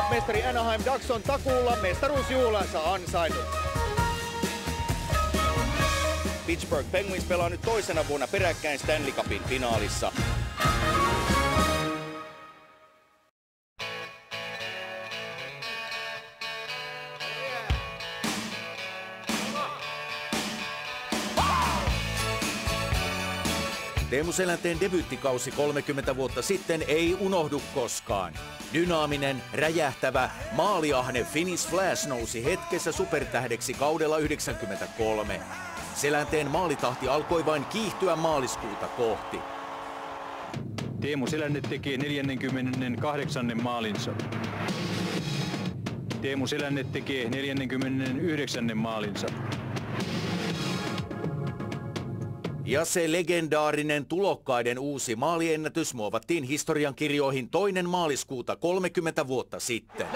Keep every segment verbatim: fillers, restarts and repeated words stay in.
Mestari Anaheim Ducks on takuulla mestaruusjuhlansa ansainnut. Pittsburgh Penguins pelaa nyt toisena vuonna peräkkäin Stanley Cupin finaalissa. Teemu Selänteen debyyttikausi kolmekymmentä vuotta sitten ei unohdu koskaan. Dynaaminen, räjähtävä, maaliahne Finnish Flash nousi hetkessä supertähdeksi kaudella yhdeksänkymmentäkolme. Selänteen maalitahti alkoi vain kiihtyä maaliskuuta kohti. Teemu Selänne teki neljänkymmenenkahdeksannen maalinsa. Teemu Selänne tekee neljänkymmentäyhdeksännen maalinsa. Ja se legendaarinen tulokkaiden uusi maaliennätys muovattiin historiankirjoihin toinen maaliskuuta kolmekymmentä vuotta sitten.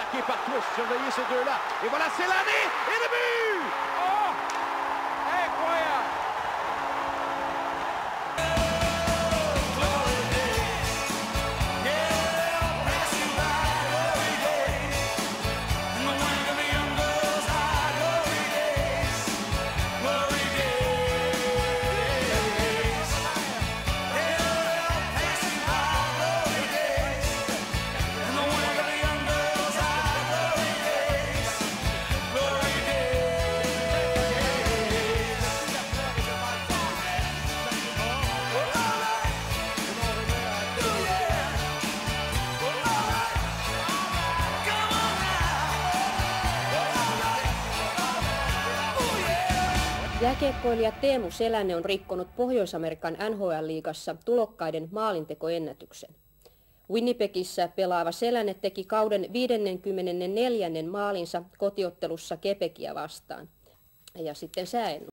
Jääkiekkoilija Teemu Selänne on rikkonut Pohjois-Amerikan N H L-liigassa tulokkaiden maalintekoennätyksen. Winnipegissä pelaava Selänne teki kauden viidennenkymmenennenneljännen maalinsa kotiottelussa Quebecia vastaan. Ja sitten sääennuste.